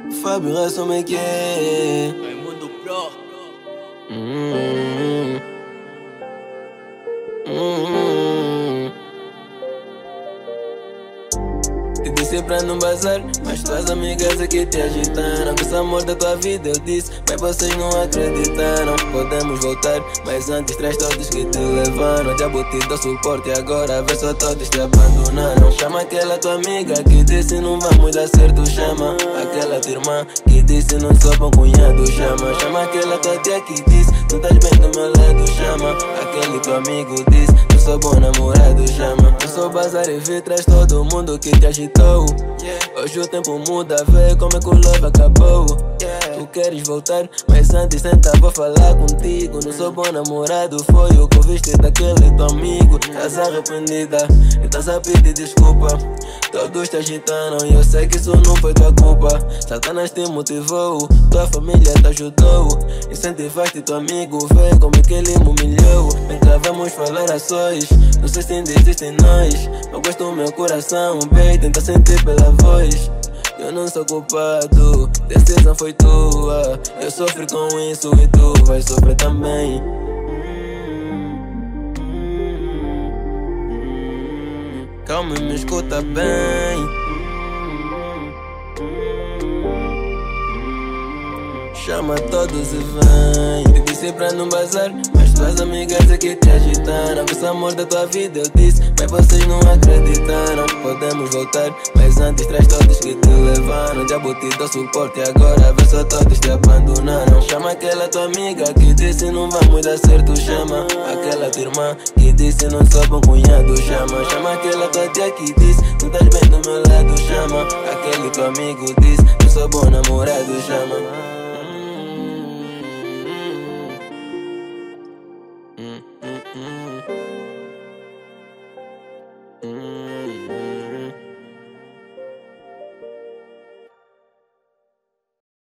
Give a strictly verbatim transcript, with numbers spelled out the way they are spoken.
Fábio Raça, como é que é? Raimundo Pro. Hum, hum. Te disse pra não bazar, mas tuas amigas aqui te agitaram. Com esse amor da tua vida eu disse, mas vocês não acreditaram. Podemos voltar, mas antes traz todos que te levaram. Diabo te dou suporte e agora vê só todos te abandonaram. Chama aquela tua amiga que disse não vamos dar certo, chama aquela tua irmã que disse não sou bom cunhado, chama. Chama aquela tua tia que disse não estás bem do meu lado, chama aquele teu amigo disse não sou bom namorado, chama. Eu sou bazar e vi traz todo mundo que te agitou. Hoje o tempo muda, vê como é que o love acabou. Tu queres voltar, mas antes senta, vou falar contigo. Não sou bom namorado, foi o que ouviste daquele teu amigo. Estás arrependida e estás a pedir desculpa. Todos te agitaram e eu sei que isso não foi tua culpa. Satanás te motivou, tua família te ajudou. Incentivaste teu amigo, vê como é que ele me humilhou. Vem cá, vamos falar a sós, não sei se ainda existe em nós. Eu gosto do meu coração, bem, tenta sentir pela voz. Eu não sou culpado, decisão foi tua. Eu sofri com isso e tu vais sofrer também. Calma e me escuta bem. Chama todos e vem. Te disse pra não bazar, mas tuas amigas aqui te agitaram. Com esse amor da tua vida eu disse, mas vocês não acreditaram. Podemos voltar, mas antes traz todos que te levaram. Diabo te dou suporte e agora vê só todos te abandonaram. Chama aquela tua amiga que disse não vamos dar certo, chama aquela tua irmã que disse não sou bom cunhado, chama. Chama aquela tua tia que disse não estás bem do meu lado, chama aquele teu amigo disse não sou bom namorado, chama. Mm, mm, mm.